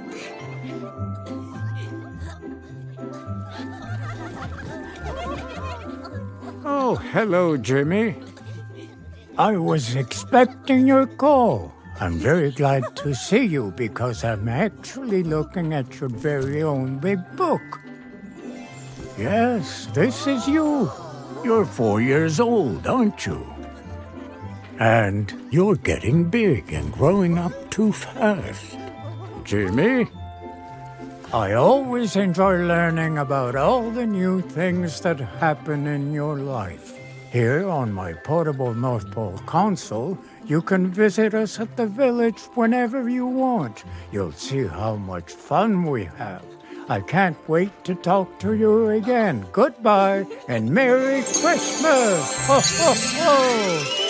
Oh, hello, Jimmy. I was expecting your call. I'm very glad to see you because I'm actually looking at your very own big book. Yes, this is you. You're 4 years old, aren't you? And you're getting big and growing up too fast. Jimmy? I always enjoy learning about all the new things that happen in your life. Here on my portable North Pole console, you can visit us at the village whenever you want. You'll see how much fun we have. I can't wait to talk to you again. Goodbye and Merry Christmas! Ho, ho, ho!